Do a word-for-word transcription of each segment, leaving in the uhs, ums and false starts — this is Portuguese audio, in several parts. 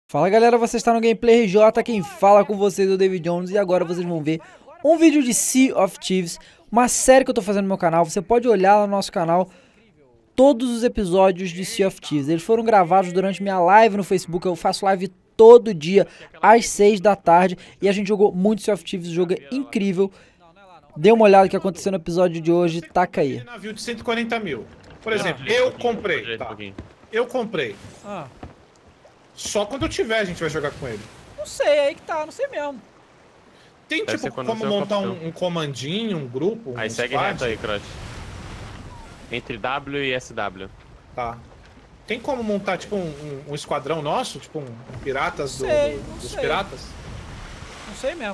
Fala galera, você está no Gameplay R J, quem fala com vocês é o David Jones e agora vocês vão ver um vídeo de Sea of Thieves, uma série que eu tô fazendo no meu canal. Você pode olhar lá no nosso canal todos os episódios de Sea of Thieves. Eles foram gravados durante minha live no Facebook, eu faço live todo dia às seis da tarde e a gente jogou muito Sea of Thieves, o jogo é incrível. Dê uma olhada no que aconteceu no episódio de hoje, taca aí. Navio de cento e quarenta mil. Por exemplo, eu comprei, tá? Eu comprei. Ah, Só quando eu tiver a gente vai jogar com ele. não sei, aí que tá, não sei mesmo. Tem Deve tipo ser quando como você é o montar capitão. um, um comandinho, um grupo, um Aí segue squad? reto aí, Crush. Entre W e S W. Tá. Tem como montar tipo um, um- um esquadrão nosso? Tipo um, um piratas do, Sei, do- não dos sei. piratas? Não sei mesmo.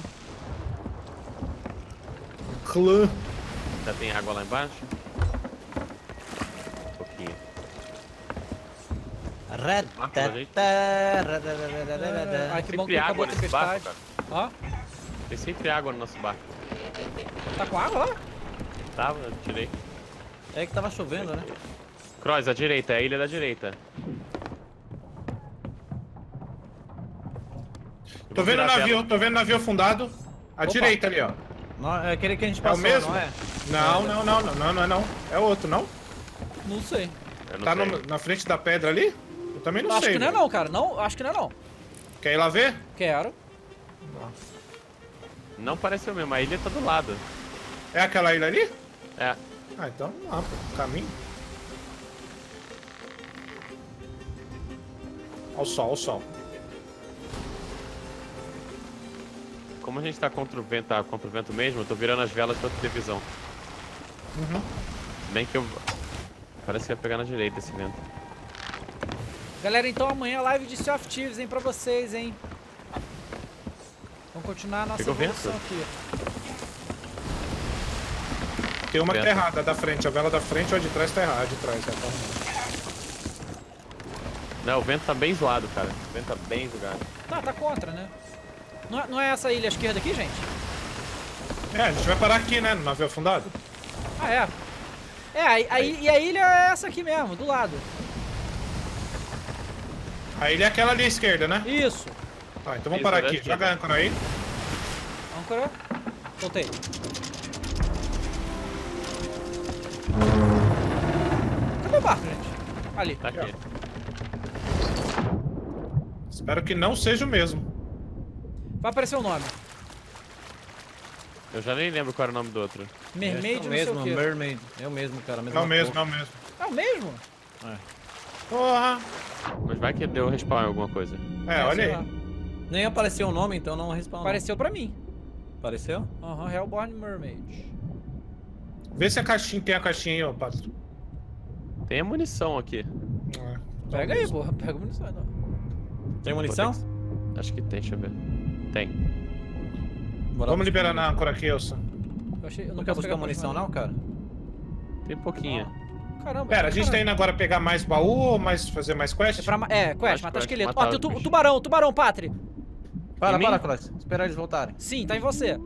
Clã. Já tem água lá embaixo? Um pouquinho. Ah, que bom que Sempre acabou água a nesse barco, tempestade. cara. Ó, Tem sempre água no nosso barco. tá com água lá? Tava, eu tirei. É que tava chovendo, né? Cross, à direita, é a ilha da direita. Eu Tô vou vendo o virar a navio, vela. tô vendo o navio afundado. À Opa. direita ali, ó. Não, é aquele que a gente É o passou, mesmo? não é? Não, não, não, não, não, não é não. É outro, não? Não sei. Eu não Tá sei. no- na frente da pedra ali? Eu também não acho sei. que não é velho. não, cara. Não, acho que não é não. Quer ir lá ver? Quero. Não pareceu mesmo, a ilha tá do lado. É aquela ilha ali? É. Ah, então vamos lá, pô. Caminho. Olha o sol, olha o sol. Como a gente tá contra o vento, tá contra o vento mesmo, eu tô virando as velas pra ter visão. Uhum. Bem que eu... Parece que vai pegar na direita esse vento. Galera, então amanhã live de Sea of Thieves, hein, pra vocês, hein. Vamos continuar a nossa Pegou evolução vento? aqui. Tem uma que tá Vento. errada, a da frente. A vela da frente ou a de trás tá errada. A de trás, é, tá. Não, o vento tá bem zoado, cara. O vento tá bem jogado. Tá, tá contra, né? Não é, não é essa ilha à esquerda aqui, gente? É, a gente vai parar aqui, né? No navio afundado. Ah, é. É, aí, aí- e a ilha é essa aqui mesmo, do lado. A ilha é aquela ali à esquerda, né? Isso. Tá, então vamos Isso, parar né, aqui. esquerda. Joga a âncora aí. Âncora. Soltei. Cadê o barco, gente? Ali. Tá aqui. Espero que não seja o mesmo. Vai aparecer o nome. Eu já nem lembro qual era o nome do outro. Mermaid, é não o mesmo, mesmo, sei o quê. Mermaid. É o mesmo, cara. Não é o mesmo, não é o mesmo. É o mesmo? Porra! Mas vai que deu respawn em alguma coisa. É, olha sei aí. lá. Nem apareceu o nome, então não respawn. Apareceu pra mim. Apareceu? Aham, Hellborn Mermaid. Vê se a caixinha tem a caixinha aí, ó, Pato. Tem a munição aqui. É, Pega aí, porra. Pega a munição. Não. Tem munição? Vou ter que- Acho que tem, deixa eu ver. Tem. Bora Vamos buscar liberar na munição. âncora aqui, Elson. Eu achei, eu não Não quer posso pegar buscar munição, não, cara? Tem pouquinha. Caramba. Pera, a gente tá caramba. indo agora pegar mais baú ou mais fazer mais quest? É, pra, ma- é, quest, Mais matar quest, esqueleto. matar Ó, tem o, os tu- o bichos. tubarão, tubarão, Patri. Para, Em para, mim? Cross. Espera eles voltarem. Sim, tá em você.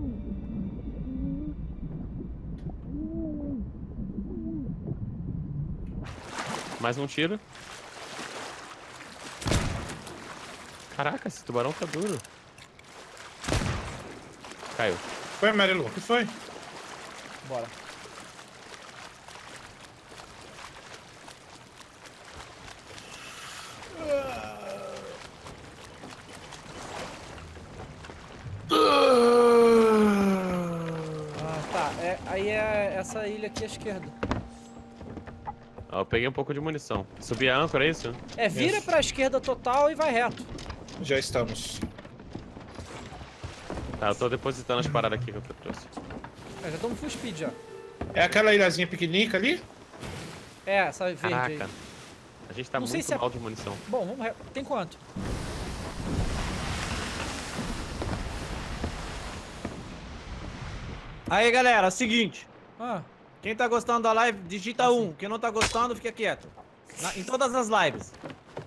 Mais um tiro. Caraca, esse tubarão tá duro. Caiu. Foi, Marilu? O que foi? Bora. Ah, tá. É, aí é essa ilha aqui à esquerda. Ó, eu peguei um pouco de munição. Subi a âncora, é isso? É, vira Isso. pra esquerda total e vai reto. Já estamos. Tá, eu tô depositando as paradas aqui que eu trouxe. É, já estamos full speed já. É aquela ilhazinha pequenininha ali? É, essa verde aí. Caraca. A gente tá Não sei muito se é- mal de munição. Bom, vamos reto. Tem quanto? Aí, galera, é o seguinte. Ah, Quem tá gostando da live, digita um. Quem não tá gostando, fica quieto. Na- em todas as lives.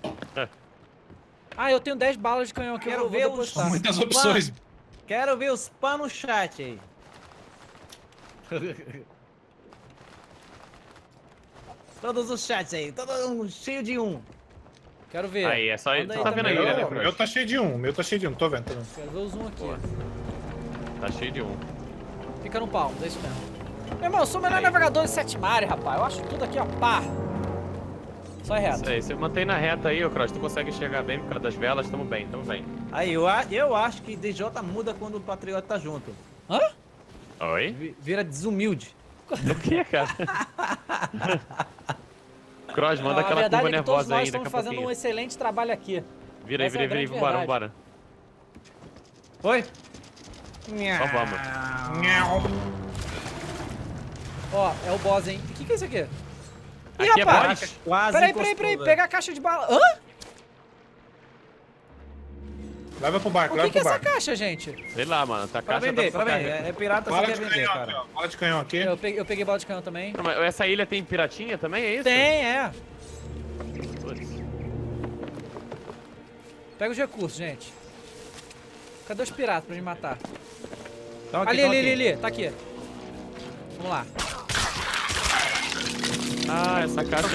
ah eu tenho dez balas de canhão aqui. Quero eu vou, ver vou os- depositar. Muitas opções. Quero ver os spam no chat aí. Todos os chats aí, todo um cheio de um. Quero ver. Aí, é só Manda Você tá vendo aí, também. né, Meu, Cross? meu tá cheio de um, meu tá cheio de um, tô vendo, tô vendo. Quero ver o zoom aqui. Tá cheio de um. Fica no palmo, é isso mesmo. Meu irmão, eu sou o melhor Aí. navegador de sete mares, rapaz. Eu acho tudo aqui, ó, pá. Só é reto. Isso aí, você mantém na reta aí, ô Cross, tu consegue enxergar bem por causa das velas, tamo bem, tamo bem. Aí, eu, a- eu acho que D J muda quando o Patriota tá junto. Hã? Oi? Vi- Vira desumilde. O que, cara? Cross, manda Não, aquela a verdade curva é que todos nervosa nós aí, estamos daqui a fazendo pouquinho. um excelente trabalho aqui. Vira aí, Essa vira é aí, a vira aí, grande vambora, verdade. vambora. Oi? Só vamos. Ó, é o boss, hein? O que, que é isso aqui? Ih, Aqui é rapaz! boss. Quase Peraí, encostou, peraí, peraí. velho. Pega a caixa de bala. Hã? Leva pro barco, O leva que, que é pro essa barco. caixa, gente? Sei lá, mano, tá Pra caixa vender, tá pra vender. É, é pirata, Bala você de quer vender, canhão aqui, cara. ó. Bala de canhão aqui. Eu peguei, eu peguei bala de canhão também. Não, mas essa ilha tem piratinha também, é isso? Tem, é. Putz. Pega os recursos, gente. Cadê os piratas pra me matar? Tão aqui, Ali, tão ali, aqui. ali, ali. Tá aqui. Vamos lá. Ah, essa caixa...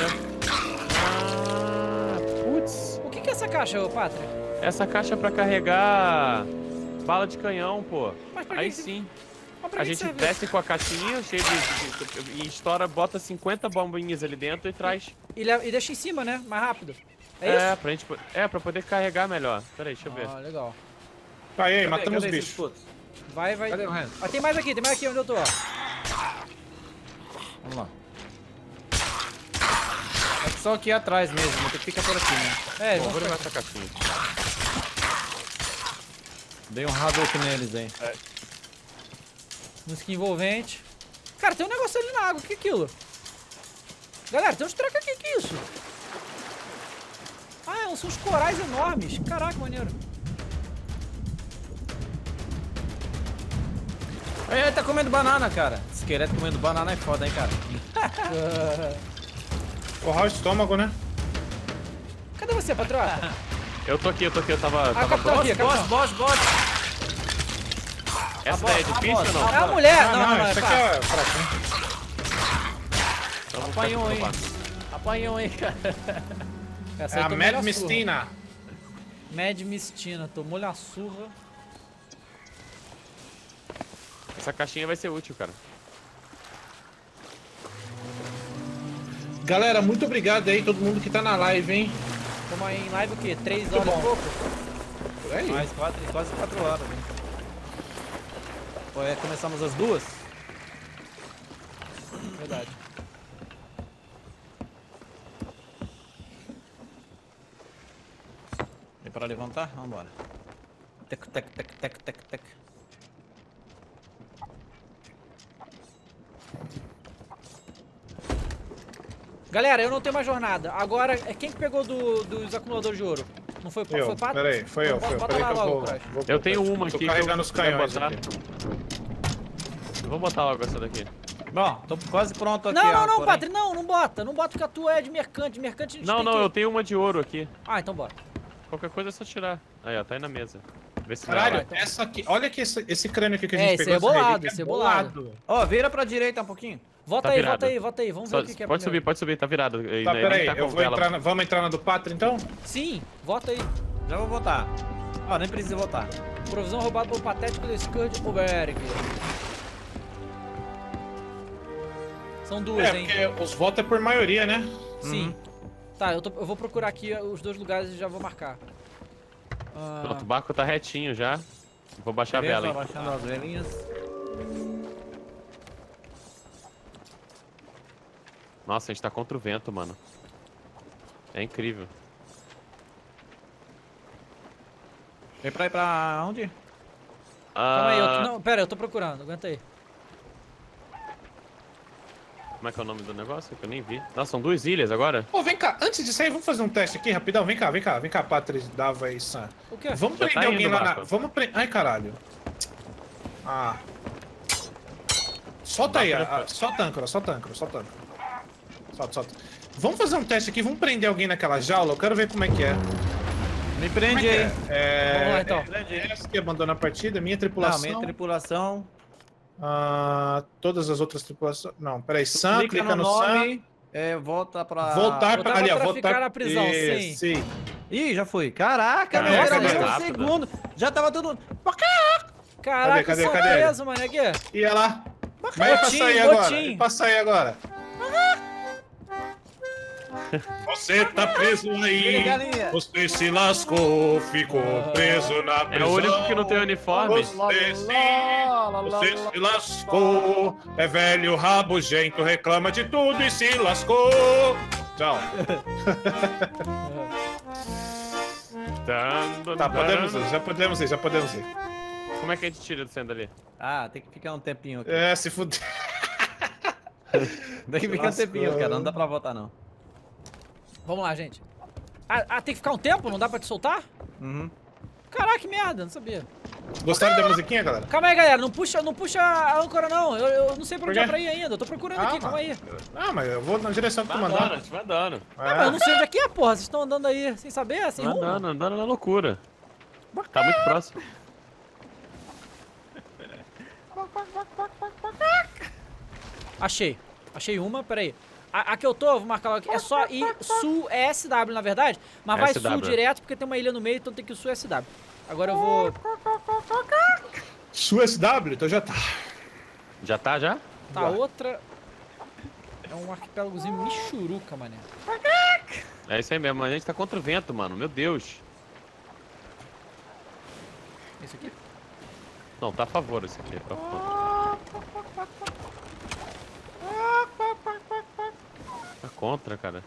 Ah, putz. O que, que é essa caixa, ô Pátria? Essa caixa é pra carregar bala de canhão, pô. Mas pra Aí que que- sim. Mas pra A que que gente serve desce com a caixinha cheia de, de, de- e estoura, bota cinquenta bombinhas ali dentro e traz. isso? E, leva- e deixa em cima, né? Mais rápido. É, É, isso? pra gente, po- é, pra poder carregar melhor. Pera aí, deixa eu ver. Ah, legal. Tá aí, Cadê- matamos os cadê esses bichos. putos? Vai, vai. Cadê o resto? Ah, tem mais aqui, tem mais aqui onde eu tô, ó. Vamos lá. É que só aqui atrás mesmo, tem que ficar por aqui, né? É, Bom, vamos vou levar ficar- essa caixinha. Dei um Hadouken neles, hein? música envolvente. Cara, tem um negócio ali na água, o que é aquilo? Galera, tem uns trecos aqui, que isso? Ah, é, são uns corais enormes. Caraca, maneiro. Ele tá comendo banana, cara. Esqueleto comendo banana é foda, hein, cara. Forrar o estômago, né? Cadê você, patriota? Eu tô aqui, eu tô aqui, eu tava. Ah, tava capitão pronto. aqui, Boss, capitão. boss, boss. Essa daí é difícil ou não? É a mulher. Ah, não, não, não, é isso aqui fácil. é fraco, hein? Então vamos Apanhou, ficar hein? com o barco. Apanhou, hein, cara. Essa É aí a tomou-lhe Mad surra. Mistina. Mad Mistina, tomou-lhe a surra. Essa caixinha vai ser útil, cara. Galera, muito obrigado aí, todo mundo que tá na live, hein? Estamos aí em live o quê? Três horas bom. e pouco? Por aí. Mais quatro, quase quatro horas, hein? Pô, é, começamos às duas? Verdade. E para levantar? Vambora. Tec, tec, tec, tec, tec, tec. Galera, eu não tenho mais jornada. Agora, é quem que pegou do, dos acumuladores de ouro? Não foi, Eu, foi Pato? peraí, foi eu, Então, foi eu. bota Peraí lá que eu logo, vou, Crash. vou Eu tenho uma Tô aqui. carregando os que eu quero canhões botar. aqui. Eu vou botar logo essa daqui. Bom, tô quase pronto aqui. Não, ó, não, não, porém- Patri, não, não bota. Não bota porque a tua é de mercante. De mercante a gente Não, tem não, que... eu tenho uma de ouro aqui. Ah, então bora. Qualquer coisa é só tirar. Aí, ó, tá aí na mesa. Vê se Caralho, dá. então. essa aqui. Olha que esse, esse crânio aqui que a É, gente esse pegou. é essa bolado, relíquia esse é bolado. Ó, vira pra direita um pouquinho. Volta Tá aí, virado. volta aí, volta aí. Vamos ver Só- o que, que é pode subir, primeiro. pode subir, tá virado. Aí, Tá, nem peraí, tá com eu vou vela. entrar na, vamos entrar na do Pátria então? Sim, volta aí. Já vou voltar. Ó, nem precisa voltar. Provisão roubada pelo patético do Scourge Oberg. São duas, É, hein? porque os votos é por maioria, né? Sim. Tá, eu, tô- eu vou procurar aqui os dois lugares e já vou marcar. Ah, Pronto, o barco tá retinho já. Vou baixar a Beleza, vela, hein. abaixando as velinhas. Nossa, a gente tá contra o vento, mano. É incrível. Vem pra ir pra onde? calma aí, eu tô, Ah, não, pera, eu tô procurando, aguenta aí. Como é que é o nome do negócio? Que eu nem vi. Nossa, são duas ilhas agora? Pô, vem cá, antes de sair, vamos fazer um teste aqui rapidão. Vem cá, vem cá, vem cá, Pátria, Dava e Sam. O quê? Vamos Já prender tá alguém indo, lá na. Marco. Vamos prender. Ai, caralho. Ah. Solta aí, Marco, ah, solta a âncora, solta a âncora, solta a âncora. Solta, solta. Vamos fazer um teste aqui, vamos prender alguém naquela jaula, eu quero ver como é que é. Me Como é prende que aí. é? É. Vamos lá, então. É essa que abandona a partida, minha Não, tripulação. minha tripulação. Ah, todas as outras tripulações. Não, peraí. Sam, Clica clica, no no, Sam. nome. É, volta pra... Voltar voltar pra ali, ó. pra Voltar ficar na prisão, Isso, sim. sim. Ih, já fui. Caraca, Ah, meu, era cadê? nem um Rápido. segundo. Já tava tudo... Caraca, cadê, eu sou cadê? preso, mano. Aqui. E ela? Mas é pra Botim, sair agora. botim. É pra sair agora. Você tá preso aí. Galinha. Você se lascou, ficou preso na É prisão. o único que não tem uniforme. Você se, você se lascou. É velho, rabugento, reclama de tudo e se lascou. Tchau. Tá, podemos ir, já podemos ir, já podemos ir. Como é que a gente tira do centro ali? Ah, tem que ficar um tempinho aqui. É, se fuder. Tem que ficar um tempinho, cara. Não dá pra voltar, não. Vamos lá, gente. Ah, ah, tem que ficar um tempo? Não dá pra te soltar? Uhum. Caraca, que merda, não sabia. Gostaram da musiquinha, galera? Calma aí, galera. Não puxa, não puxa a âncora, não. Eu, eu não sei pra Por onde quê? é pra ir ainda. Eu tô procurando aqui, calma aí. Ah, mas eu vou na direção que tu Vai mandar. andando, vai andando. Ah, mas eu não sei onde é que é, porra. Vocês estão andando aí sem saber, sem Vai rumo? andando, andando na loucura. Tá muito próximo. Achei. Achei uma, peraí. A, a que eu tô, vou marcar ela aqui. É só ir sul, é S W, na verdade. Mas vai S W. sul direto, porque tem uma ilha no meio, então tem que ir sul S W. Agora eu vou... Sua S W, então já tá. Já tá, já? Tá, outra... É um arquipélagozinho michuruca, mané. É isso aí mesmo, a gente tá contra o vento, mano. Meu Deus. Esse aqui? Não, tá a favor esse aqui. Tá a favor. Tá contra, cara.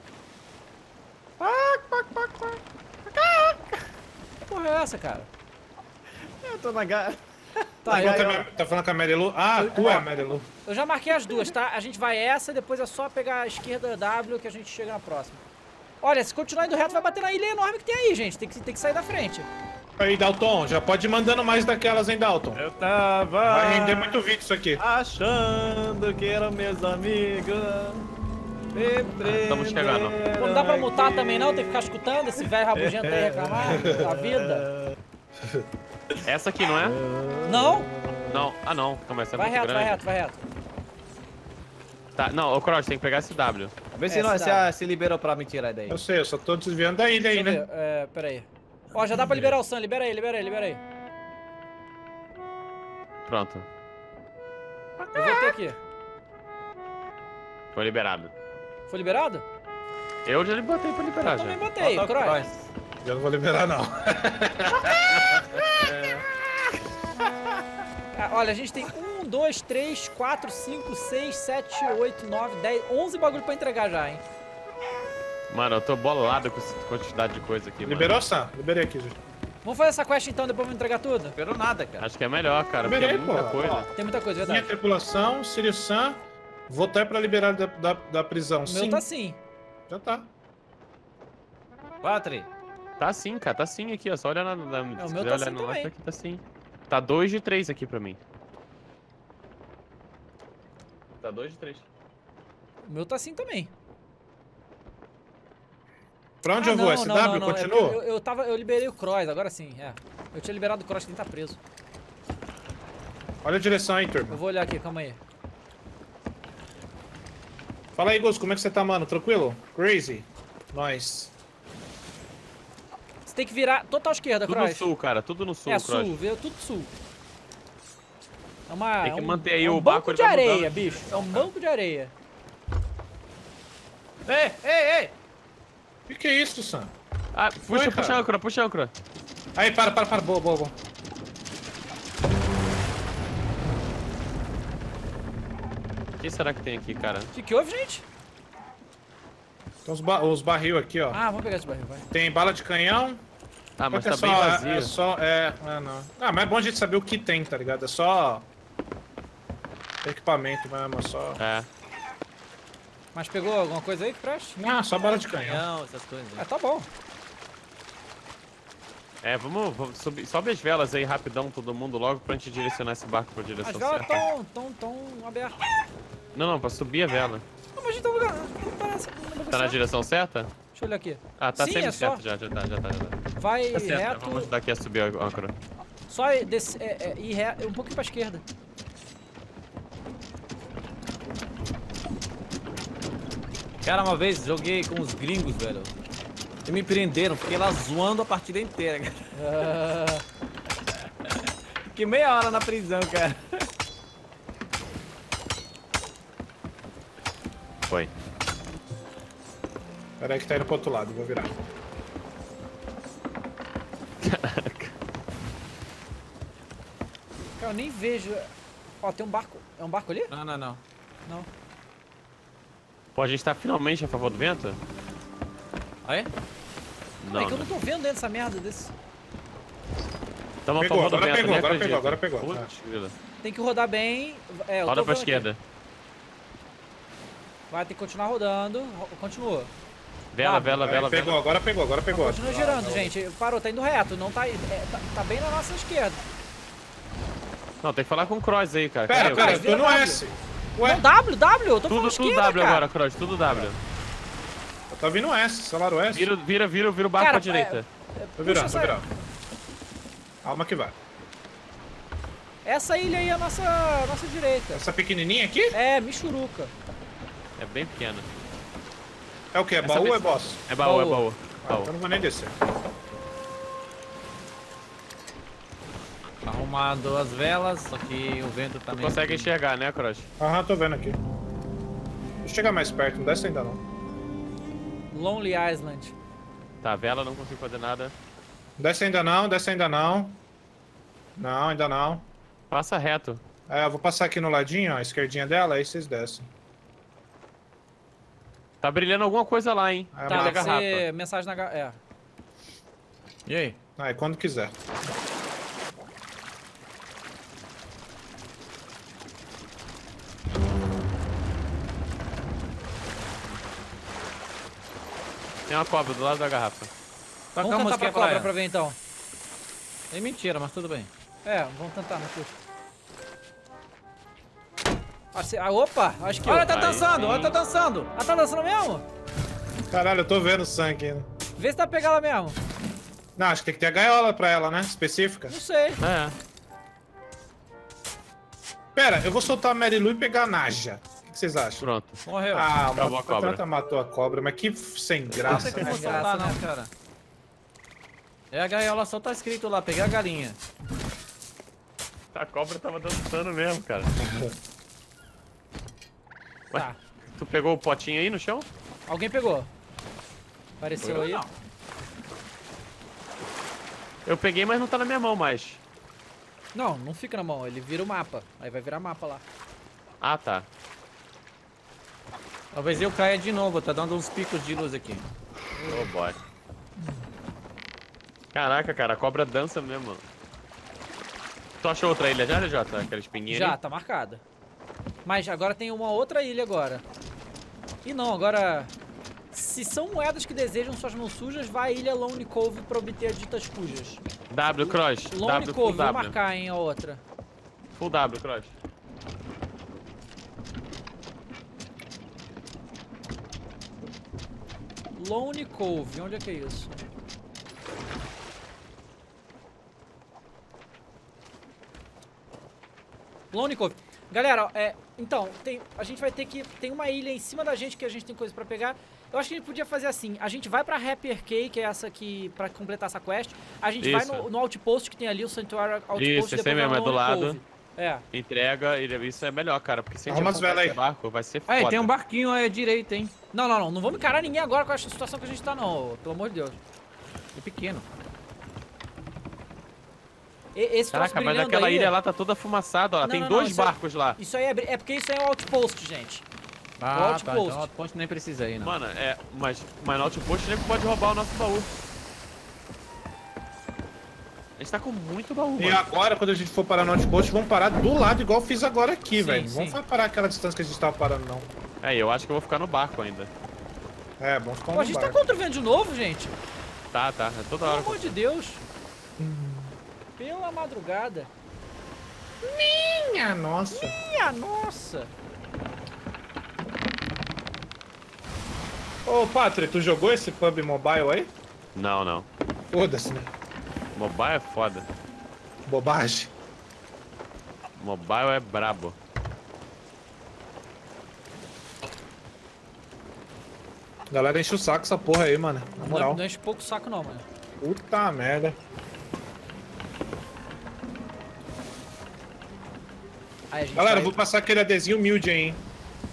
Que porra é essa, cara? Eu tô na gara. Tá, Tá eu, falando, com a, Ma- tá falando com a Marilu? Ah, tu é a Marilu. eu já marquei as duas, tá? A gente vai essa, depois é só pegar a esquerda W que a gente chega na próxima. Olha, se continuar indo reto, vai bater na ilha enorme que tem aí, gente. Tem que, tem que sair da frente. Aí, Dalton, já pode ir mandando mais daquelas, hein, Dalton? Eu tava... Vai render muito vídeo isso aqui. achando que eram meus amigos. Me Estamos chegando. Pô, não dá pra mutar também não? Tem que ficar escutando esse velho rabugento aí reclamar da vida. Essa aqui, não é? Não? Não. Ah, não. Calma, essa é Vai muito reto, grande. vai reto, vai reto. Tá, não, ô Cross, tem que pegar esse W. Vê se, É, nós, se se, dá. a- se liberou pra me tirar daí. Eu sei, eu só tô desviando da ilha aí, Deixa eu né? ver, é, pera aí. Ó, já dá pra liberar o Sam, libera aí, libera aí, libera aí. Pronto. Eu voltei aqui. Foi liberado. Foi liberado? Eu já botei pra liberar Eu já. também botei, Falta o Croy. Cross. Eu não vou liberar, não. Ah, olha, a gente tem um, dois, três, quatro, cinco, seis, sete, oito, nove, dez, onze bagulho pra entregar já, hein? Mano, eu tô bolado com essa quantidade de coisa aqui, Liberou, mano. Sam? Liberei aqui, gente. Vamos fazer essa quest então, depois vamos entregar tudo? Liberou nada, cara. Acho que é melhor, cara, porque é Liberei, muita pô. coisa. Ó, Tem muita coisa, minha verdade. tripulação, Sirius Sam, votar pra liberar da, da, da prisão. O Sim, meu tá assim. já tá. Patri. Tá sim, cara, tá sim aqui, ó. Só olha na. na É, o se meu quiser tá olhar sim no também. live, aqui tá sim. Tá dois de três aqui pra mim. Tá dois de três. O meu tá assim também. Pra onde Ah, eu vou? não, S não, W? não, não. É Continua? porque eu, eu, tava, eu liberei o Cross, agora sim, é. Eu tinha liberado o Cross que ele tá preso. Olha a direção aí, Eu turma. vou olhar aqui, calma aí. Fala aí, Gus, como é que você tá, mano? Tranquilo? Crazy? Nós. Você tem que virar total esquerda, Tudo no Cross. sul, cara, tudo no sul, É, Cross. sul, veio tudo sul. É uma, Tem que é um, manter aí é um o banco barco, ele de vai areia, mudando. bicho. É um banco de areia. Ei, ei, ei. O que, que é isso, Sam? Ah, puxa, Foi, puxa cara. a âncora, puxa a âncora. Aí, para, para, para. Boa, boa, boa. O que será que tem aqui, cara? O que, que houve, gente? Tem os, ba os barril aqui, ó. Ah, vamos pegar esse barril, vai. Tem bala de canhão. Ah, mas Só tá que é bem só, vazio. É só, é, é, não. Ah, mas é bom a gente saber o que tem, tá ligado? É só equipamento mesmo, é só... É. Mas pegou alguma coisa aí que preste? Ah, só bala de canhão. Canhão, essas coisas. Ah, tá bom. É, vamos, vamos subir, sobe as velas aí rapidão, todo mundo, logo pra gente direcionar esse barco pra direção As velas certa. estão tão, tão abertas. Não, não, pra subir a vela. Não, mas a gente tá no lugar. Não tá nessa. no bagulho Tá na certo. direção certa? Deixa eu olhar aqui. Ah, tá Sim, sempre é certo só- já, já tá, já tá, já tá. Vai Tá certo, reto. vamos ajudar aqui a subir a âncora. Só desse, é, é, ir reto, um pouquinho pra esquerda. Cara, uma vez joguei com os gringos, velho. E me prenderam, fiquei lá zoando a partida inteira, cara. Ah, Fiquei meia hora na prisão, cara. Foi. Pera aí que tá indo pro outro lado, vou virar. cara, eu nem vejo. Ó, tem um barco. É um barco ali? Não, não, não. Não. Pô, a gente tá finalmente a favor do vento? Aí? Não, é Não, que eu não não. tô vendo dentro dessa merda desse. Tamo a Pegou, favor do agora vento, pegou, nem agora acredito. pegou, agora pegou. Putz, grila. Tem que rodar bem. É, eu Roda tô pra vendo aqui. esquerda. Vai ter que continuar rodando. Ro- Continua. Vela, Tá, vela, Aí, vela, pegou, vela. agora pegou, agora pegou. Continua girando, gente. Parou, tá indo reto. Não tá, é, tá. Tá bem na nossa esquerda. Não, tem que falar com o Cross aí, cara. Pera, Cadê? pera, Mas eu vira tô no W. S. Ué, Não, W, W, eu tô Tudo, falando tudo esquerda, W cara. agora, Cross, tudo W. tá vindo S, celular o S. Vira, vira, vira, vira o barco Cara, pra direita. Tô virando, puxa tô essa- virando. Calma que vai. Essa ilha aí é a nossa, nossa direita. Essa pequenininha aqui? É, Michuruca. É bem pequena. É o que? É Essa baú ou vez- é boss? É baú, é Baú. baú. Ah, baú. então não vou nem descer. Arrumar duas velas, só que o vento tá Tu meio... consegue enxergar, né, Cross? Aham, tô vendo aqui. Deixa eu chegar mais perto, não desce ainda não. Lonely Island. Tá, vela, não consigo fazer nada. Desce ainda não, desce ainda não. Não, ainda não. Passa reto. É, eu vou passar aqui no ladinho, ó, a esquerdinha dela, aí vocês descem. Tá brilhando alguma coisa lá, hein? É, Tá, mas- Olha a deve garrafa. ser mensagem na garrafa. É. E aí? Aí, quando quiser. Tem uma cobra do lado da garrafa. Toca Vamos a tentar música pra aí pra cobra ela. pra ver então. É mentira, mas tudo bem. É, vamos tentar, não custa. Ah, se- ah, opa, acho que. Olha, tá Aí dançando, sim. olha, tá dançando. Ah, tá dançando mesmo? Caralho, eu tô vendo o sangue ainda. Vê se dá pra pegar ela mesmo. Não, acho que tem que ter a gaiola pra ela, né? Específica. Não sei. É. Pera, eu vou soltar a Mary Lou e pegar a Naja. O que vocês acham? Pronto. Morreu. Ah, Acabou a a cobra. Trata matou a cobra, mas que f- sem Não graça, tem né? como graça, soltar, né? não, cara. É a gaiola, só tá escrito lá, pegar a galinha. A cobra tava dançando mesmo, cara. Ué, Tá. tu pegou o potinho aí no chão? Alguém pegou. Apareceu aí. Não. Eu peguei, mas não tá na minha mão mais. Não, não fica na mão, ele vira o mapa. Aí vai virar mapa lá. Ah, tá. Talvez eu caia de novo, tá dando uns picos de luz aqui. Oh, boy. Caraca, cara, a cobra dança mesmo. Mano. Tu achou outra ilha já, Jota? Aquela espinguinha Já, ali? tá marcada. Mas agora tem uma outra ilha agora. E não, agora... Se são moedas que desejam suas mãos sujas, vá à ilha Lone Cove pra obter ditas cujas. W, Cross. Lone W, full Cove, vou W. marcar, hein, a outra. Full W, Cross. Lone Cove, onde é que é isso? Lone Cove. Galera, é, então, tem, a gente vai ter que... Tem uma ilha em cima da gente que a gente tem coisa pra pegar. Eu acho que a gente podia fazer assim. A gente vai pra Happy Cay, que é essa aqui, pra completar essa quest. A gente vai Isso. no, no Outpost que tem ali, o Sanctuary Outpost. Isso, esse aí depois vai mesmo, é no do Lone lado. Cove. É. Entrega, e isso é melhor, cara, porque se a gente Arruma as afundar velas esse aí. barco, vai ser foda. Aí, tem um barquinho aí à direita, hein? Não, não, não. Não vamos encarar ninguém agora com essa situação que a gente tá, não. Pelo amor de Deus. É pequeno. E, esse troço Caraca, mas brilhando aquela aí, ilha lá tá toda fumaçada, ó. Não, tem não, não, dois isso é- barcos lá. Isso aí é, bri- é porque isso aí é um Outpost, gente. Ah, Outpost. tá. Então o outpost nem precisa ir, não. Mano, é. Mas, mas no Outpost nem pode roubar o nosso baú. A gente tá com muito baú, E mano. agora, quando a gente for parar no outpost, vamos parar do lado igual eu fiz agora aqui, Sim, velho. sim. Vamos fa- parar aquela distância que a gente tava parando, não. É, eu acho que eu vou ficar no barco ainda. É, vamos ficar Pô, a no gente tá barco. contra o vento de novo, gente. Tá, tá. É toda Pelo hora. amor de Deus. Pela madrugada. Minha nossa. Minha nossa. Ô, Patrick, tu jogou esse pub mobile aí? Não, não. Foda-se, né? Mobile é foda. Bobagem. Mobile é brabo. Galera, enche o saco essa porra aí, mano. Na moral. Não, não enche pouco o saco não, mano. Puta merda. Aí, a gente Galera, vai... eu vou passar aquele adesivo humilde aí, hein.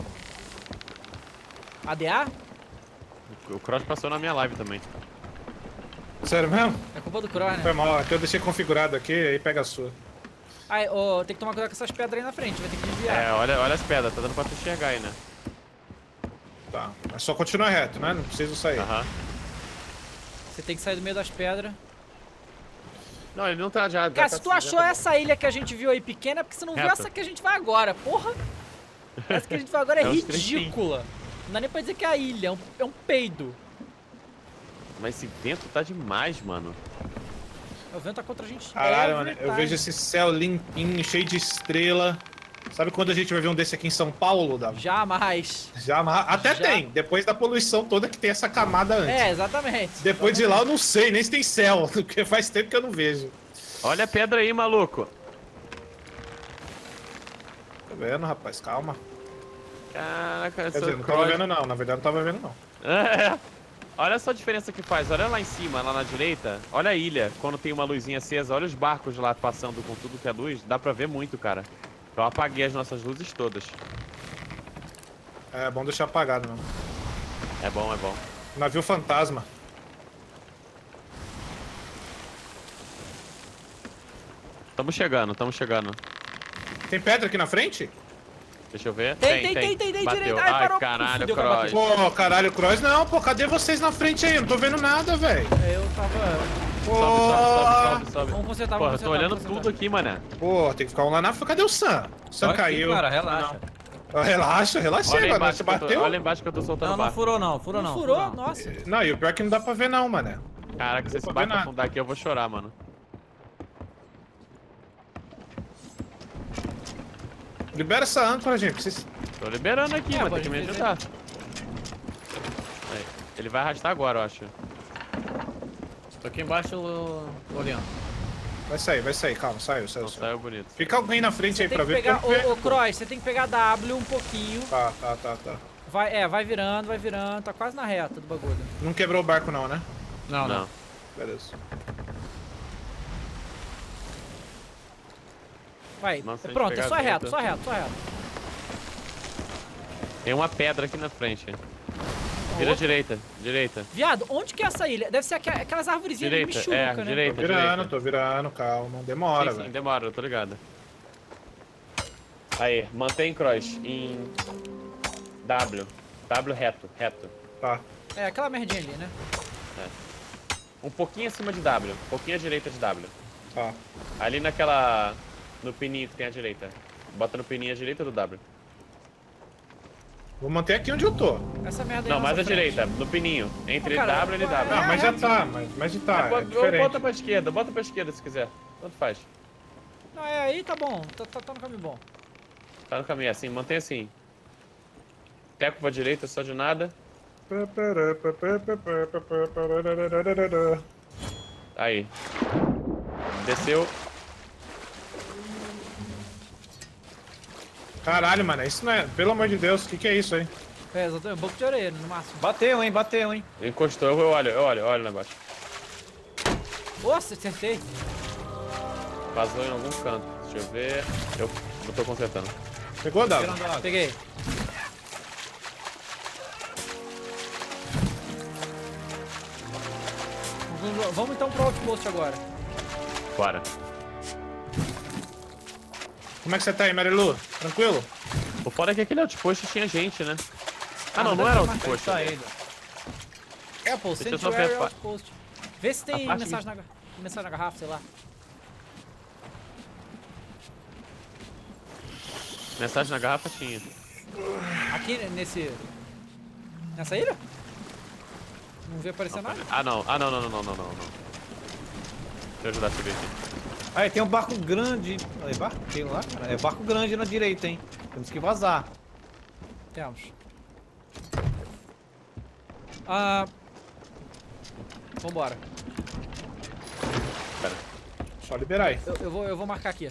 A D A? O Cross passou na minha live também. Sério mesmo? É culpa do Cross, Foi né? mal, aqui eu deixei configurado aqui, aí pega a sua. Aí, ó, tem que tomar cuidado com essas pedras aí na frente, vai ter que desviar. É, olha, olha as pedras, tá dando pra tu enxergar aí, né? Tá, mas só continua reto, né? Não preciso sair. Aham. Você tem que sair do meio das pedras. Não, ele não tá já. Cara, já se tá, tu achou já tá essa ilha que a gente viu aí pequena, é porque você não viu Reto. essa que a gente vai agora, porra! Essa que a gente vai agora é É uns três ridícula. Não dá nem pra dizer que é a ilha, é um, é um peido. Mas esse vento tá demais, mano. O vento tá contra a gente. Caralho, every mano, eu time. vejo esse céu limpinho, cheio de estrela. Sabe quando a gente vai ver um desse aqui em São Paulo, Davi? Jamais. Já, mas até Já. tem, depois da poluição toda que tem essa camada antes. É, exatamente. Depois de lá eu não sei nem se tem céu, porque faz tempo que eu não vejo. Olha a pedra aí, maluco. Tá vendo, rapaz? Calma. Caraca, Quer dizer, não tava vendo não, na verdade não tava vendo não. É. Olha só a diferença que faz. Olha lá em cima, lá na direita. Olha a ilha, quando tem uma luzinha acesa. Olha os barcos lá passando com tudo que é luz. Dá pra ver muito, cara. Eu apaguei as nossas luzes todas. É bom deixar apagado mesmo. É bom, é bom. Navio fantasma. Tamo chegando, tamo chegando. Tem pedra aqui na frente? Deixa eu ver. Tem, tem, tem, tem, tem Bateu. direito. Ai, Ai, parou. caralho, Fudeu, cara, Cross. Pô, caralho, Cross, não, pô, cadê vocês na frente aí? Eu não tô vendo nada, velho. Eu tava... Pô, Sobe, sobe, sobe, sobe, Vamos sobe. consertar, Porra, vamos eu tô consertar. olhando vamos tudo consertar. aqui, mané. pô, tem que ficar um lá na... Cadê o Sam? O Sam Só aqui, caiu. cara, relaxa. Ah, Relaxa, relaxa, Olha mano. embaixo, Você que eu tô, bateu? olha embaixo que eu tô soltando Não, o não barco. furou não, furou não. Não furou? não. Nossa. Não, e o pior é que não dá pra ver não, mané. Caraca, se esse Não tô barco vendo afundar aqui, eu vou chorar, mano. Libera essa âncora, gente. Precisa... Tô liberando aqui, É, mas pode tem que me fazer. ajudar. Aí, ele vai arrastar agora, eu acho. Tô aqui embaixo olhando. Vai sair, vai sair, calma, saiu, saiu, Não saiu. saiu bonito. Fica alguém na frente Você aí tem pra que ver. pegar... porque eu- Ô, ô, Cross, você tem que pegar W um pouquinho. Tá, tá, tá, tá. Vai, é, vai virando, vai virando. Tá quase na reta do bagulho. Não quebrou o barco não, né? Não, não. Não. Beleza. Vai, Nossa, se a gente pronto, é pegar só vento- reto, só reto, só reto. Tem uma pedra aqui na frente. Vira à Outra. direita, direita. Viado, onde que é essa ilha? Deve ser aqua- aquelas arvorezinhas de Direita, michuruca, é, né? direita. Tô virando, direita. tô virando, calma. Demora, Sim, sim, velho. demora, eu tô ligado. Aí, mantém cross em W. W reto, reto. Tá. É, aquela merdinha ali, né? Um pouquinho acima de W, um pouquinho à direita de W. Tá. Ali naquela... no pininho que tem à direita. Bota no pininho à direita do W. Vou manter aqui onde eu tô. Essa merda aí Não, na mais à nossa frente. direita, no pininho. Entre Ô, cara, W e L W. Não, É, mas já é, tá, mas, mas já tá. Ah, É bota, diferente. bota pra esquerda, bota pra esquerda se quiser. Tanto faz. Não, é aí, tá bom. Tá, tá, tá no caminho bom. Tá no caminho, assim, mantém assim. Teco pra direita, só de nada. Aí. Desceu. Caralho, mano, isso não é. Pelo amor de Deus, o que, que é isso aí? É, exatamente. Um pouco de orelha, no máximo. Bateu, hein, bateu, hein. Encostou, eu olho, eu olho, eu olho lá embaixo. Nossa, acertei. Vazou em algum canto. Deixa eu ver. Eu, eu tô consertando. Pegou, Dado? Tirando a água. Peguei. Vamos- Vamos então pro outpost agora. Bora. Como é que você tá aí, Marilu? Tranquilo? O foda é que aquele outpost tinha gente, né? Ah, não, Ah, não deve era ter mais outpost. Saída. É, pô, Deixa eu só Sanctuary ver a pa- Outpost. Vê se tem a parte mensagem na, ga- mensagem na garrafa, sei lá. Mensagem na garrafa tinha. Aqui nesse... Nessa ilha? Não vi aparecer nada? Ah, não. Ah, não, não, não, não, não, não. não. Deixa eu ajudar a subir aqui. Aí, tem um barco grande. Aí, barco? Tem lá, cara. É barco grande na direita, hein. Temos que vazar. Temos. Ah... Vambora. Pera. Só liberar aí. Eu, eu, vou, eu vou marcar aqui.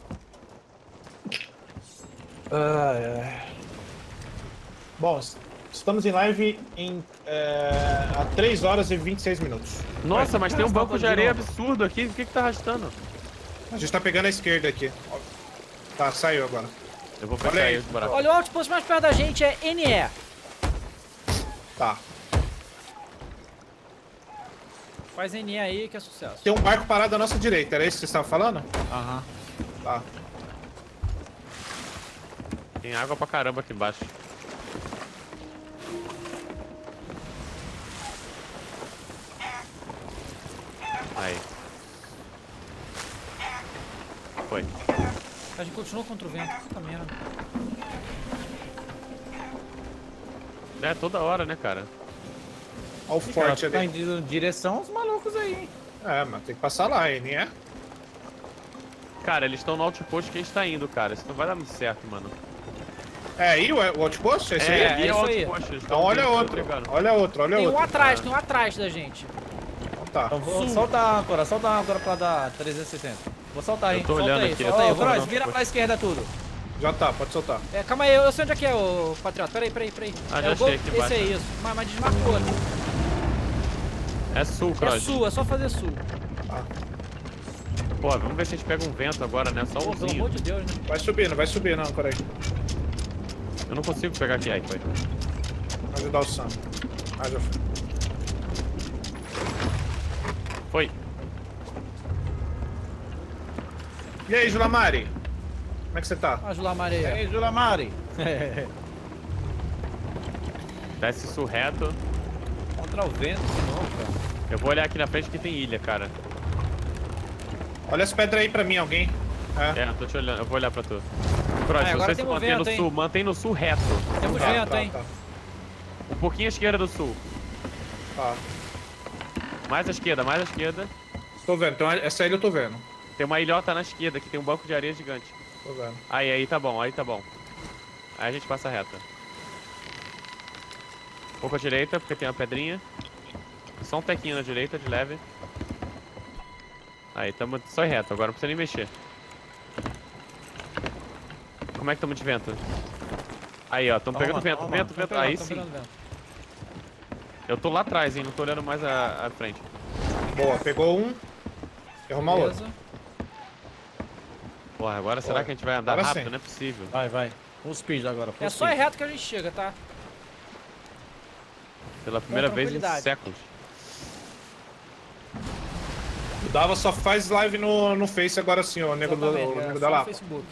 Ai, ai. Bom, Estamos em live em é, há três horas e vinte e seis minutos. Nossa, mas tem um banco de areia novo. absurdo aqui. O que que tá arrastando? A gente tá pegando a esquerda aqui. Tá, saiu agora. Eu vou Olha fechar aí. aí os buracos. Olha, o outpost mais perto da gente é N E. Tá. Faz N E aí que é sucesso. Tem um barco parado à nossa direita, era isso que você estava falando? Aham. Tá. Tem água pra caramba aqui embaixo. Aí. Foi. A gente continua contra o vento. Puta merda. É, toda hora, né, cara? Olha o forte Tá ali. indo em direção aos malucos aí, hein? É, mas tem que passar lá, hein, é? Cara, eles estão no outpost que a gente tá indo, cara. Isso não vai dar muito certo, mano. É aí o, o outpost? É esse É, aí? ali é o isso aí. outpost. eles Então tão olha vindo, outro. tô brigando. Olha outro, olha Tem um outro. atrás, tem um atrás da gente. Então tá. Então vou soltar a âncora, solta a âncora pra dar trezentos e sessenta. Vou soltar aí. Eu tô Solta olhando aí, aqui, solta eu tô aí. Ô, olhando. Cross, vira pra esquerda tudo. Já tá, pode soltar. É, calma aí, eu, eu sei onde é que é o Patriota. Peraí, peraí, peraí. Ah, é já o gol- achei aqui Esse embaixo. é isso. Mas, mas desmarcou. Né? É sul, É Cross. sul, é só fazer sul. Pô, vamos ver se a gente pega um vento agora, né? Só Pô, um pelo umzinho. amor de Deus, né? Vai subindo, vai subindo, não, peraí. Eu não consigo pegar aqui. Aí, foi. Vou ajudar o Sam. Ah, já foi. Foi. E aí, Julamari? Como é que você tá? Ajudar a E Maria. aí, Julamari? Desce sul reto. Contra o vento de novo, cara. Eu vou olhar aqui na frente que tem ilha, cara. Olha as pedras aí pra mim, alguém. É. É, eu tô te olhando. Eu vou olhar pra tu. Cross, Ah, agora você se temos mantém no vento, hein? sul. Mantém no sul reto. Temos Tá, vento, tá, hein? tá, Um pouquinho à esquerda do sul. tá. Mais à esquerda, mais à esquerda. Tô vendo, então essa ilha eu tô vendo. Tem uma ilhota na esquerda que tem um banco de areia gigante. Tô vendo. Aí, aí tá bom, aí tá bom. Aí a gente passa reta. Vou pra direita, porque tem uma pedrinha. Só um tequinho na direita, de leve. Aí, tamo só reto, agora não precisa nem mexer. Como é que tamo de vento? Aí, ó, tamo pegando Toma, vento, toma, vento, Tô vento. pegando, Aí tô sim. pegando vento. Eu tô lá atrás, hein, não tô olhando mais a, a frente. Boa, pegou um. Tem que arrumar outro. Beleza. Porra, agora será Boa. que a gente vai andar Agora rápido? sim. Não é possível. Vai, vai. Full speed agora, full É só ir speed. reto que a gente chega, tá? Pela primeira vez em tranquilidade. séculos. O Dava só faz live no, no Face agora sim, ó, o nego, do, Exatamente, o é nego só da no Lapa. Facebook.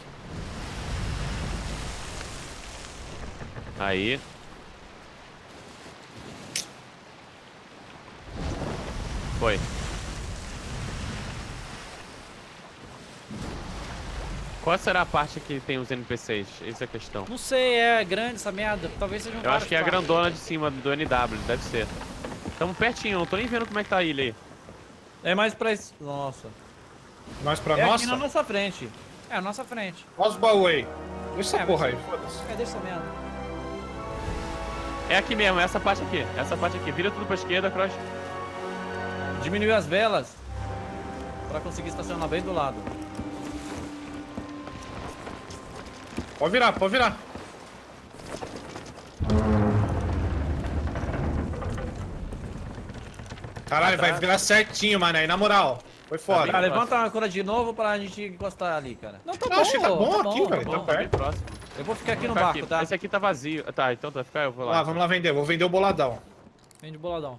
Aí. Foi. Qual será a parte que tem os N P Cs? Essa é a questão. Não sei, é grande essa merda. Talvez seja um Eu acho que é a grandona de cima do N W, deve ser. Tamo pertinho, não tô nem vendo como é que tá a ilha aí. É mais pra... es- Nossa. Nós pra É nossa? aqui na nossa frente. É a nossa frente. Olha os baú aí. Deixa essa É, porra mas- aí, foda-se. Cadê essa merda? É aqui mesmo, essa parte aqui. Essa parte aqui. Vira tudo pra esquerda, Cross. Diminuiu as velas pra conseguir estacionar bem do lado. Pode virar, pode virar. Caralho, vai virar certinho, mano. Aí, na moral. Foi foda. Tá, levanta a âncora de novo pra gente encostar ali, cara. Não, tá Não, bom, acho que tá bom aqui, velho. Bom, Tá tá bem perto. próximo. Eu vou ficar aqui no Vou ficar barco, aqui. tá? Esse aqui tá vazio. Tá, então tu vai ficar, eu vou lá. Lá, vamos lá vender. Vou vender o boladão. Vem de boladão.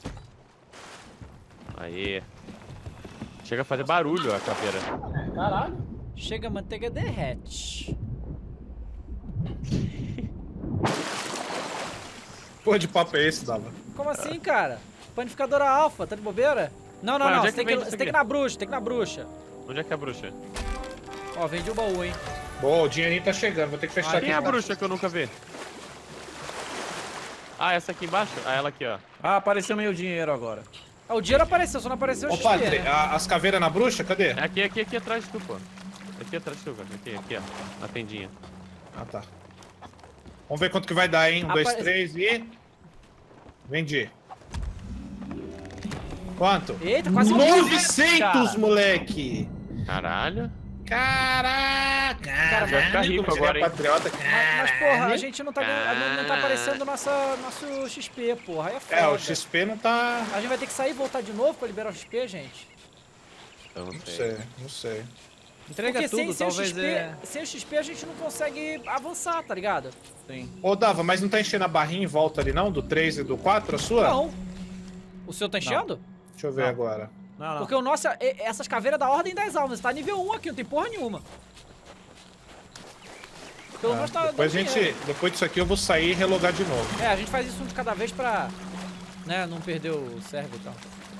Aí. Chega a fazer barulho a caveira. Caralho. Chega, a manteiga derrete. Porra de papo é esse, Dava? Como assim, cara? Panificadora alfa, tá de bobeira? Não, não, Ué, não. onde é Você que tem que, vende você isso tem que ir aqui? na bruxa, tem que ir na bruxa. Onde é que é a bruxa? Ó, vendi o baú, hein? Boa, o dinheirinho tá chegando. Vou ter que fechar Ah, aqui. Quem é a embaixo. bruxa que eu nunca vi? Ah, essa aqui embaixo? Ah, ela aqui, ó. Ah, apareceu meio dinheiro agora. Ah, o dinheiro apareceu, só não apareceu o Ô, X P, padre, né? a- as caveiras na bruxa, cadê? É aqui, aqui, aqui atrás de tu, pô. Aqui atrás de tu, cara. Aqui, aqui, ó. Na tendinha. Ah, tá. Vamos ver quanto que vai dar, hein? Um, dois, Apare- três e... Vendi. Quanto? Eita, quase um novecentos, cara. moleque! Caralho. Caraca! Cara, vai ficar rico como diria agora, hein? Patriota. Mas, mas, porra, a gente não tá, ganhando, não tá aparecendo nossa, nosso X P, porra. Aí é foda. É, o X P não tá... A gente vai ter que sair e voltar de novo pra liberar o X P, gente? Eu não Não sei. sei, não sei. Entrega Porque tudo, sem, sem, o talvez X P, é... sem o X P a gente não consegue avançar, tá ligado? Sim. Ô, Dava, mas não tá enchendo a barrinha em volta ali não? Do três e do quatro, a sua? Não. O seu tá enchendo? Deixa eu ver Não. agora. Não, não. Porque o nosso, é- essas caveiras da Ordem das Almas, tá nível um aqui, não tem porra nenhuma. Pelo menos tá Depois, a dando gente, dinheiro. depois disso aqui eu vou sair e relogar de novo. É, a gente faz isso um de cada vez pra, né, não perder o servo e tal.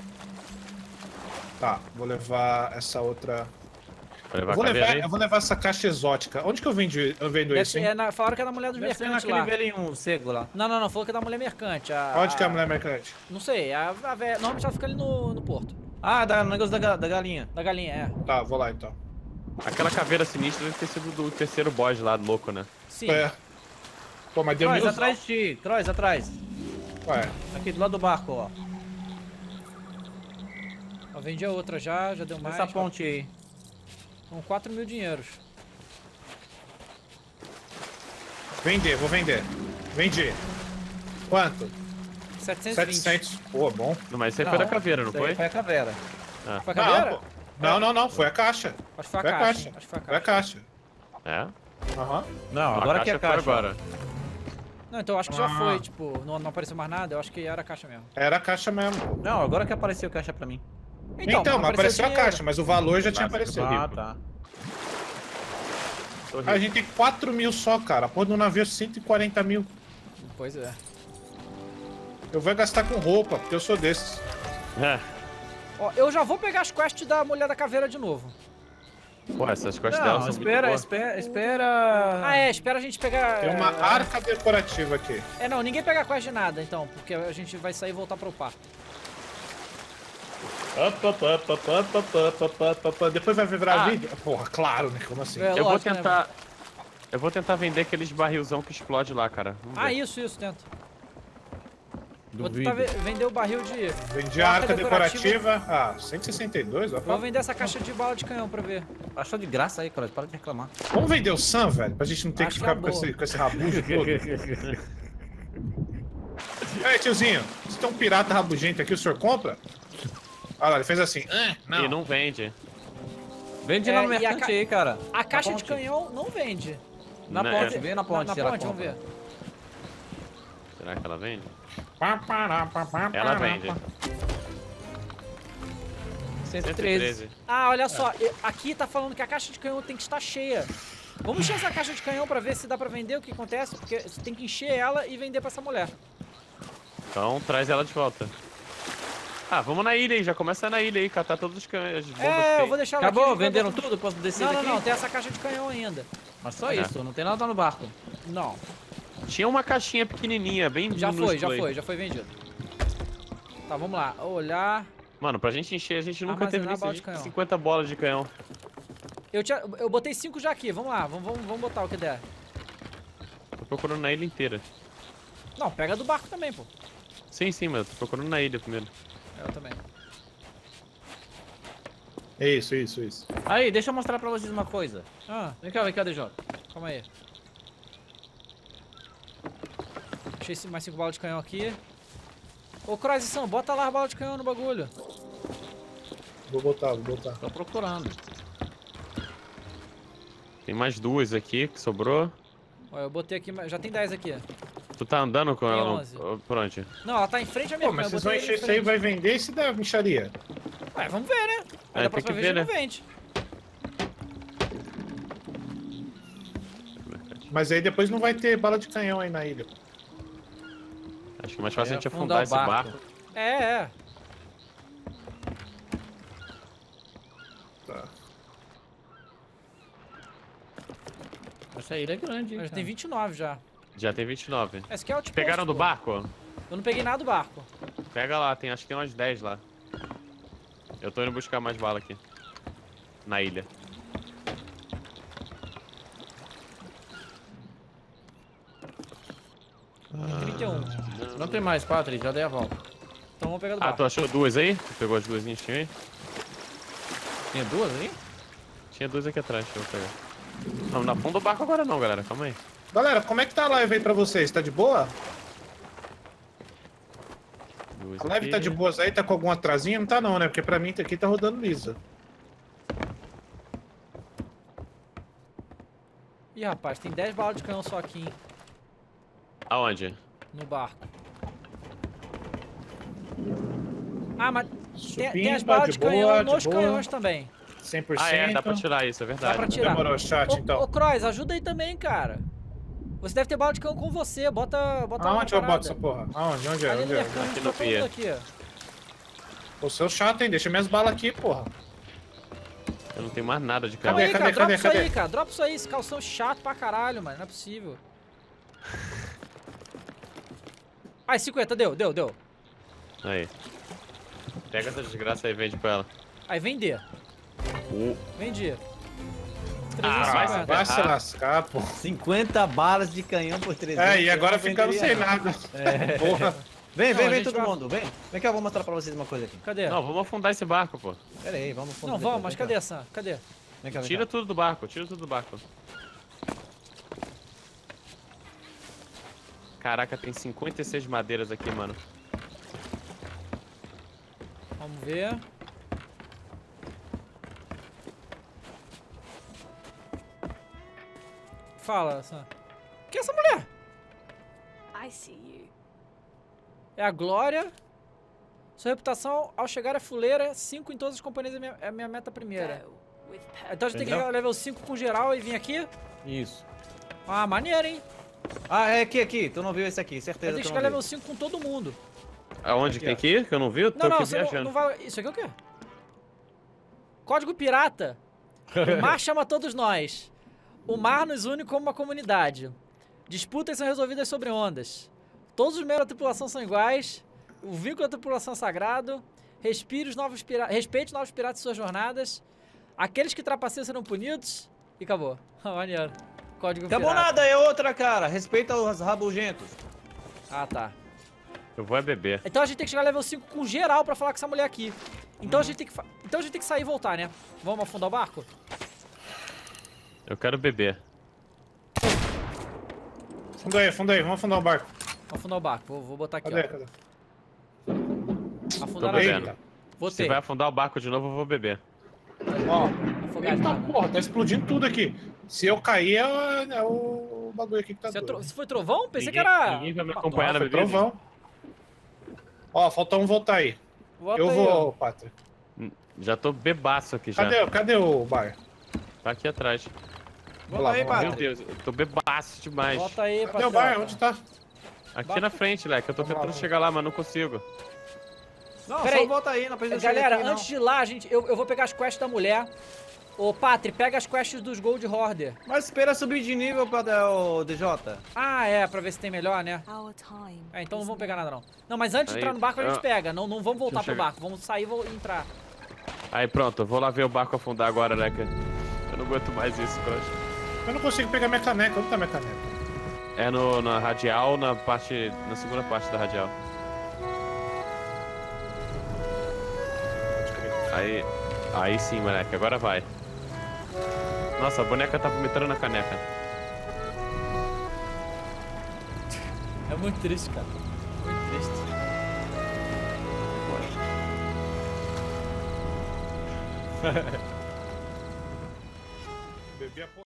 Tá, vou levar essa outra... Vai levar Eu vou a caveira levar, aí? eu vou levar essa caixa exótica. Onde que eu vendo, eu vendo Deve isso, ser- hein? é na, falaram que é da mulher dos Deve ser mercantes naquele lá. velhinho cego lá. Não, não, não, falou que é da mulher mercante. A, Onde que é a a- mulher mercante? Não sei, a, a velha, normalmente ela fica ali no, no porto. Ah, da, o negócio da, ga- da galinha. Da galinha, é. Tá, vou lá então. Aquela caveira sinistra deve ter sido do terceiro boss lá, louco, né? Sim. É. Pô, mas deu Crois, mil... atrás de ti. Crois, atrás. Ué, Aqui do lado do barco, ó. Eu vendi a outra já, já deu mais. Essa ponte aí. São quatro mil dinheiros. vender, vou vender. Vendi. Quanto? setecentos e vinte. setecentos. Pô, bom. Não, mas isso aí Não, foi da caveira, não Isso aí foi? Foi a caveira. Foi a Não, caveira? pô. Não, não, não. Foi a caixa. Acho que foi a Foi a caixa. caixa. Acho que foi a Foi a caixa. caixa. É? Aham. Não, A agora que é a foi caixa. agora. Não, então eu acho que já Ah. foi, tipo, não, não apareceu mais nada, eu acho que era a caixa mesmo. Era a caixa mesmo. Não, agora que apareceu a caixa pra mim. Então, mas apareceu a dinheiro. caixa, mas o valor já tinha Clássico. aparecido. Ah, rico. tá. Tô A rico. gente tem quatro mil só, cara. Pô, no navio cento e quarenta mil. Pois é. Eu vou gastar com roupa, porque eu sou desses. É. Ó, eu já vou pegar as quests da mulher da caveira de novo. Pô, essas costas dela Não, são espera, muito boas. espera, espera. Ah, é, espera a gente pegar... Tem uma é, arca decorativa aqui. É, não, ninguém pega quest de nada, então, porque a gente vai sair e voltar pro par. Up, up, up, up, up, up, up, up, up, up. Depois vai virar Ah. vídeo? Porra, claro, né? Como assim? É, Eu vou lógico, né, tentar... Eu vou tentar vender aqueles barrilzão que explode lá, cara. Vamos Ah, ver. isso, isso, tenta. Vou Duvido. tentar ve- vender o barril de... Vendi a arca decorativa. decorativa. Ah, cento e sessenta e dois, ó. Vou vender essa caixa de bala de canhão pra ver. Achou de graça aí, Crois. Para de reclamar. Vamos vender o Sam, velho? Pra gente não ter Acho que que ficar é com boa. esse, com esse rabujo todo. Ei, tiozinho, se tem um pirata rabugento aqui, o senhor compra? Olha lá, ele fez assim. Ah, não. E não vende. Vende É, lá no e a mercante ca- aí, cara. A caixa Na de ponte. canhão não vende. Na Né? ponte, vê na ponte. Na, se na ela ponte, vamos compra. ver. Será que ela vende? Pá, pará, pá, pá, Ela pará, vende. pá. cento e treze. cento e treze. Ah, olha só, e- aqui tá falando que a caixa de canhão tem que estar cheia. Vamos encher essa caixa de canhão pra ver se dá pra vender o que acontece, porque você tem que encher ela e vender pra essa mulher. Então traz ela de volta. Ah, vamos na ilha aí, já começa na ilha aí, catar todos os canhões. as bombas que É, tem. eu vou deixar ela Acabou? aqui. a gente vai Venderam botar- tudo? Posso descer Não, não, daqui? não, tem essa caixa de canhão ainda. Mas só É. isso, não tem nada no barco. Não, Tinha uma caixinha pequenininha, bem já foi, já minúscula aí. foi, já foi vendido. Tá, vamos lá, olhar. Mano, pra gente encher, a gente nunca teve Armazenar isso. bala A de gente canhão. tem cinquenta bolas de canhão. Eu, tinha, eu botei cinco já aqui, vamos lá, vamos, vamos, vamos botar o que der. Tô procurando na ilha inteira. Não, pega do barco também, pô. Sim, sim, mas eu tô procurando na ilha primeiro. Eu também. Isso, isso, isso. Aí, deixa eu mostrar pra vocês uma coisa. Ah, Vem cá, vem cá, D J. calma aí. Achei esse- mais cinco balas de canhão aqui. Ô, Croix e Sam, bota lá as balas de canhão no bagulho. Vou botar, vou botar. Tô procurando. Tem mais duas aqui que sobrou. Ó, eu botei aqui, mas já tem dez aqui. Tu tá andando com Tem ela onze. no... Por onde? Não, ela tá em frente à minha Pô, mas eu vocês vão botei encher ele isso aí, em vai vender e se der micharia. frente. Ué, vamos ver, né? Aí É, da tem próxima que vez ver, a gente né? não vende. Mas aí depois não vai ter bala de canhão aí na ilha. Acho que é mais fácil É, a gente afundar afundar o esse barco. barco. É, é. Tá. Essa ilha é grande, hein, Mas cara. tem vinte e nove já. Já tem vinte e nove. Esse aqui é o tipo. Pegaram do barco? Eu não peguei nada do barco. Pega lá, tem, acho que tem umas dez lá. Eu tô indo buscar mais bala aqui. Na ilha. trinta e um. Não tem mais, Patrick, já dei a volta. Então vamos pegar do Ah, barco. tu achou duas aí? Tu pegou as duas que tinha aí? Tinha duas aí? Tinha dois aqui atrás, deixa eu pegar. Não, na fundo do barco agora não, galera. Calma aí. Galera, como é que tá a live aí pra vocês? Tá de boa? Duas A live aqui. tá de boas aí? Tá com algum atrasinho? Não tá não, né? Porque pra mim aqui tá rodando lisa. Ih, rapaz, tem dez balas de canhão só aqui, hein? Aonde? No barco. Ah, mas tem, tem as Subindo, balas de de boa, canhão de nos boa. canhões também. cem por cento. Ah, é, dá pra tirar isso, é verdade. Dá pra né? tirar. Demorou, chat, Ô, então. ô, Croix, ajuda aí também, cara. Você deve ter bala de canhão com você. Bota, bota lá na Aonde eu parada. boto essa porra? Aonde? Onde é? Ali Onde no é? mercado, Aqui aqui no pier. aqui, ó. Ô, seu chato, hein? Deixa minhas balas aqui, porra. Eu não tenho mais nada de Calma canhão. aí, Cadê, cara. cadê, Dropa cadê, isso aí, cadê? cara. Dropa isso aí. Esse calção chato pra caralho, mano. Não é possível. Ai, cinquenta. Deu, deu, deu. Aí. Pega essa desgraça aí e vende pra ela. Aí, vender. Uh. Vendi. Ah, vai se Ah, vai se ferrar. lascar, porra. cinquenta balas de canhão por trezentos. É, e agora eu não ficamos sem venderia, não. nada. Porra. Vem, Não, vem, a vem gente todo vai- mundo, vem. Vem cá, eu vou mostrar pra vocês uma coisa aqui. Cadê? Não, vamos afundar esse barco, pô. Pera aí, vamos fundo Não, depois, vamos, mas vem cadê cá. essa? Cadê? Vem cá, vem Tira cá. tudo do barco, tira tudo do barco. Caraca, tem cinquenta e seis madeiras aqui, mano. Vamos ver. Fala, Sam. Quem é essa mulher? I see you. É a Glória. Sua reputação ao chegar é fuleira. cinco em todas as companhias é minha, é a minha meta primeira. Go with Então a gente tem que Entendeu? chegar level cinco com geral e vir aqui. Isso. Ah, maneiro, hein? Ah, é aqui, aqui. Tu não viu esse aqui, Eu certeza tenho que que tu chegar não level viu. cinco com todo mundo. Aonde Aqui, tem ó. que ir? Que eu não vi? Eu tô Não, não, aqui você não, viajando. não vai... Isso aqui é o quê? Código pirata. O mar chama todos nós. O mar nos une como uma comunidade. Disputas são resolvidas sobre ondas. Todos os membros da tripulação são iguais. O vínculo da tripulação é sagrado. Respire os novos pira... Respeite os novos piratas em suas jornadas. Aqueles que trapaceiam serão punidos. E acabou. Maneiro. Código Acabou pirata. nada, é outra, cara. Respeita os rabugentos. Ah, tá. Eu vou é beber. Então a gente tem que chegar level cinco com geral pra falar com essa mulher aqui. Então a gente tem que fa... Então a gente tem que sair e voltar, né? Vamos afundar o barco? Eu quero beber. Afunda aí, afunda aí. Vamos afundar o barco. Vamos afundar o barco. Vou, vou botar aqui, Cadê? ó. Cadê? Afundar Tô a bebendo. Eita. Botei. Se vai afundar o barco de novo, eu vou beber. Ó. Afogar Eita nada. porra, tá explodindo tudo aqui. Se eu cair, é, o- é o bagulho aqui que tá Você, é tro... doido. Você foi trovão? Pensei Ninguém- que era... ninguém vai me Uma acompanhar torre. na Foi bebida. trovão. Ó, falta um voltar aí. Volta eu aí, vou, Pátria. Já tô bebaço aqui já. Cadê, cadê o bar? Tá aqui atrás. Vamos lá, aí, vamos lá. Meu padre. Deus, eu tô bebaço ó. demais. Volta aí, Cadê o bar? patriota. Onde tá? Aqui na frente, Leque. Eu tô Vamos lá, tentando vamos. chegar lá, mas não consigo. Não, Pera aí. só volta aí, não precisa chegar Galera, aqui, não. antes de ir lá, gente, eu, eu vou pegar as quests da mulher. Ô, Patri, pega as quests dos Gold Hoarder. Mas espera subir de nível pra o D J. Ah, é, pra ver se tem melhor, né? Our time. É, então não is vamos pegar now. nada, não. Não, mas antes de Aí, entrar no barco, a gente eu- pega. Não, não vamos voltar Deixa eu pro chegar. barco. Vamos sair e vou entrar. Aí pronto, eu vou lá ver o barco afundar agora, Leque. Eu não aguento mais isso, Cross. Eu não consigo pegar minha caneca. Onde tá minha caneca? É no, na radial, na parte. na segunda parte da radial. Aí. Aí sim, moleque, agora vai. Nossa, a boneca tá vomitando na caneca. É muito triste, cara. Muito triste. Bebi a porra.